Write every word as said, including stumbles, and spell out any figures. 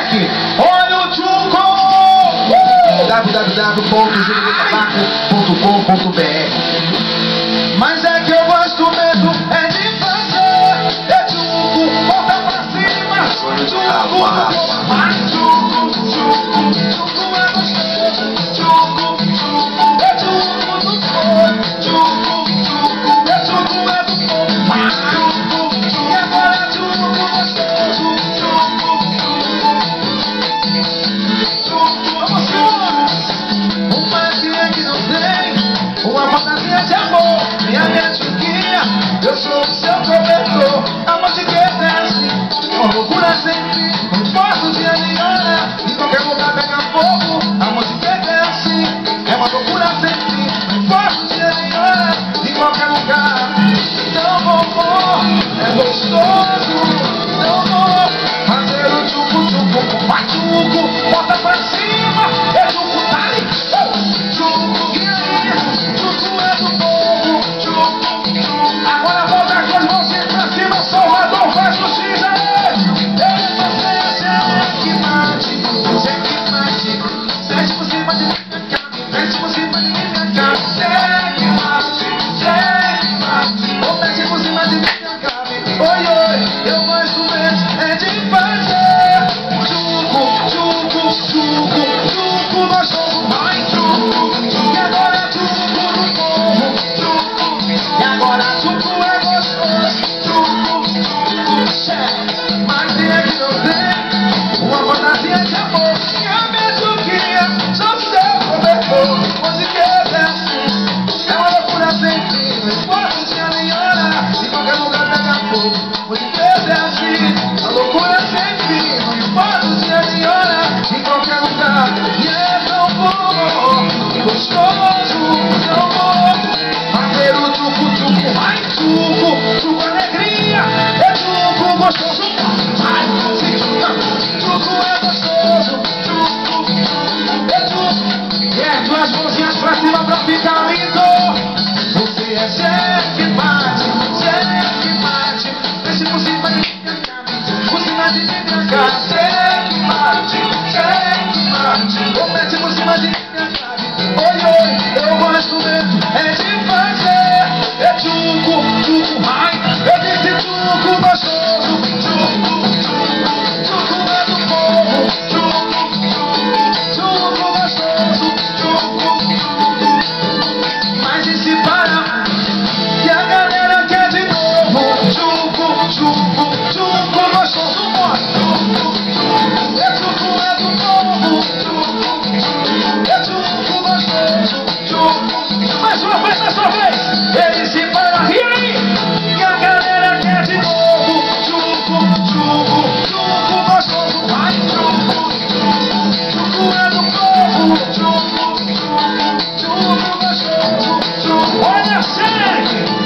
Sec, olha o Tchuco! Uh! w w w ponto juritabaco ponto com ponto b r. Mas é que eu gosto mesmo, é de fazer. É Tchuco, volta pra cima. Tchuco, vai Tchuco, Tchuco, Tchuco é gostoso. Tchuco, Tchuco, é Tchuco do povo. Tchuco, Tchuco, é Tchuco é do povo. Vai Tchuco, Tchuco, e agora é Tchuco gostoso. Tchuco, Tchuco, Tchuco, uma tia que não tem, uma fantasia de amor. Minha minha Tchuquinha, eu sou o seu cobertor. Amor de que desce, uma loucura sempre. Não posso de aliana, em qualquer lugar pega fogo. Amor de que desce, é uma loucura sempre. Não posso de aliana, em qualquer lugar. Então vovô, é gostoso. Então vou fazer o Tchuco, Tchuco, vai Tchuco, bota pra cima. É Tchuco, tá ali, uh! Tchuco, e aí, Tchuco é do povo. Tchuco, Tchuco, agora volta com as mãozinhas pra cima. Salvador, faz o X aí. Eu você que mate, você que mate. Desce por cima de minha cara, desce por cima de minha cara. Você que mate, você que mate. Ou desce por cima de minha cara. Oi, oi, eu gosto mesmo, é de fazer. Tchuco, Tchuco, Tchuco, Tchuco gostoso. Vai Tchuco, Tchuco, e agora Tchuco do povo. Tchuco, e agora Tchuco é gostoso. Tchuco, Tchuco, chefe. Mas tem é que não tem uma fantasia de amor. E a minha Tchuquinha, sou seu cobertor. Onde quer desce, é uma loucura sem fim. Não importa se a liana, em qualquer lugar pega fogo. Onde quer desce, a loucura sem fim. Não importa se a liana, em qualquer lugar. E é tão bom e gostoso. Tão bom fazer o Tchuco, Tchuco, vai Tchuco, Tchuco alegria. É Tchuco gostoso. Vai, sim, Tchuco é gostoso. Tchuco, é Tchuco. Ergue as mãozinhas pra cima pra ficar lindo. Você é Zé que bate, Zé que bate. Desce por cima de minha cara, por cima de minha cara. Zé que bate, Zé que bate. Ou desce por cima de minha cara. Oi, oi, eu gosto mesmo, é de fazer. É Tchuco, Tchuco, vai. Eu disse Tchuco gostoso. Tchuco, Tchuco, Tchuco é do povo. Tchuco, Tchuco, Tchuco gostoso. Tchuco, Tchuco. Mas e se parar, que a galera quer de novo. Tchuco, Tchuco, Tchuco gostoso. Bora. Tchuco, Tchuco, é Tchuco é do povo. Tchuco, Tchuco, é Tchuco gostoso. Tchuco, mais uma vez, mais uma vez. Ele se para, e aí? Que a galera quer de novo. Tchuco, Tchuco, Tchuco gostoso. Vai, Tchuco, Tchuco é do povo. Tchuco, Tchuco, Tchuco gostoso. Tchuco, olha a série.